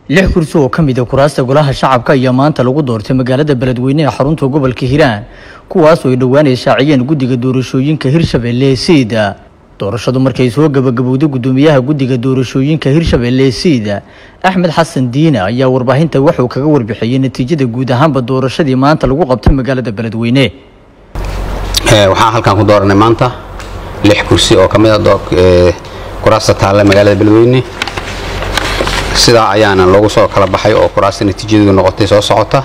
lix kursi oo kamid ah kuraasta golaha shacabka ayaa maanta lagu doortay magaalada Beledweyne ee xarunta gobolka Hiiraan kuwaas oo ay dhawaan shaaciyeen guddiga doorashooyinka Hirshabelle Siida doorashadu markay soo gabagabowday gudoomiyaha guddiga doorashooyinka Hirshabelle Siida Axmed Xasan Diina ayaa warbaahinta wuxuu kaga warbixiyay natiijada guud ahaanba doorashadii maanta lagu qabtay magaalada Beledweyne waxaan halkan ku dooranay maanta lix kursi oo kamid ah kuraasta taalla magaalada Beledweyne sida ayaana loogu soo kala baxay oo kuraasta natiijadu noqotay soo socota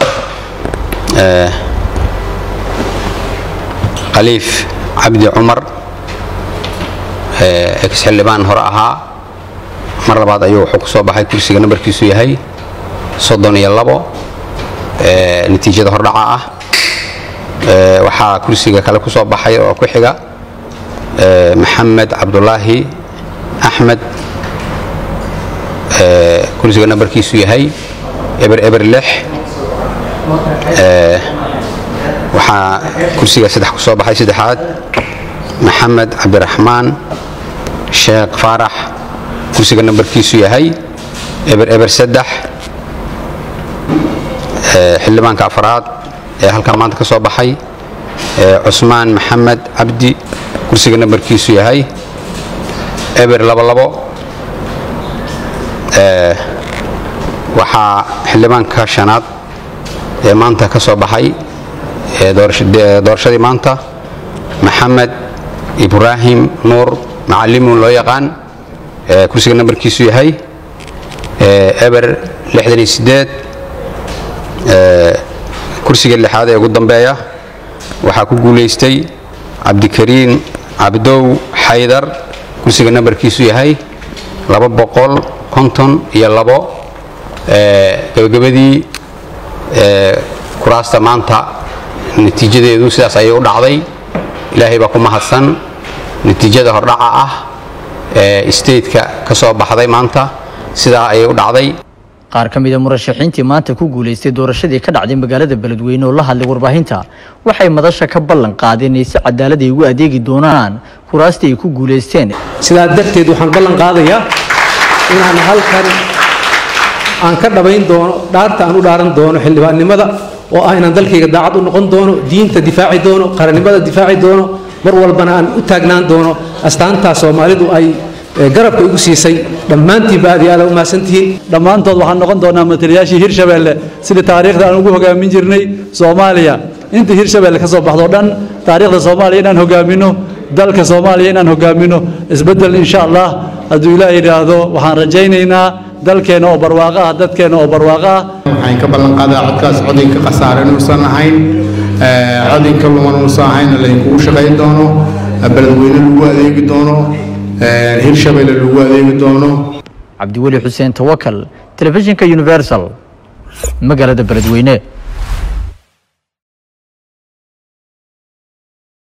Khaliif Cabdi Umar xildhibaan hore ahaa mar labaad ayuu wuxuu ku soo baxay kursiga nambarkiisu yahay 32 natiijada hordhaca ah waxaa kursiga kale ku soo baxay oo ku xiga Maxamed Cabdullaahi Axmed kursiga nambarkiisu yahay eber 6 waxaa kursiga saddex ku soo baxay saddexaad Maxamed Cabdiraxmaan Sheekh Faarax kursiga nambarkiisu yahay eber 3 xildhibaanka afraad ee halka maanta ka soo baxay Cusmaan Maxamed Cabdi kursiga nambarkiisu yahay eber 2 waxaa xildhibaanka shanaad ee maanta ka soo baxay doorashadii maanta Maxamed Ibrahim Nuur Macallimu loo yaqaan kursiga nambarkiisu yahay eber 68 kursiga lixaad ee ugu dambeeya waxaa ku guuleystay Cabdikariin Cabdow Xaydar kursiga nambarkiisu yahay 252 gabagabadii kuraasta maanta natiijadeedu sidaas ayay u dhacday ilaahay baa ku mahadsan natiijada hordhaca ah state-ka ka soo baxday maanta sidaa ayay u dhacday qaar kamid ah murashaxiintii maanta ku guuleystay doorashadii ka dhacday magaalada Beledweyne oo la hadlay warbaahinta waxay madasha ka ballan qaadeen in si cadaalad ay ugu adeegi doonaan kuraasta ay ku guuleysteen sidaa darteed waxaan ballan qaadayaa inaan halkan aan ka dhabayn doono dhaarta aan u dhaaran doono xildhibaannimada oo ah inaan dalkayga daacad u noqon doono diinta difaaci doono qarannimada difaaci doono mar walbana aan u taagnaan doono astaanta Soomaalidu ay garabka igu siisay dhammaantiin baad iyo aad u mahadsantihiin dhammaantood waxaan noqon doonaa matalayaashii Hirshabelle sida taariikhda aan ugu hogaamin jirnay Soomaaliya inta Hirshabelle ka soo baxdo dhan taariikhda Soomaaliya inaan hogaamino dalka Soomaaliya inaan hogaamino isbedel insha Allah hadduu Ilaahay yiraahdo waxaan rajaynaynaa dalkeena oo barwaaqo ah dadkeena oo barwaaqo ah waxaan ka ballan qaadaa codkaas codinka khasaaran uusan ahayn codinka luman uusan ahayn la ku shaqeyn doono Beledweyne lagu adeegi doono Hirshabelle lagu adeegi doono Cabdi Wali Xuseen Tawakkal telefishinka Universal magaalada Beledweyne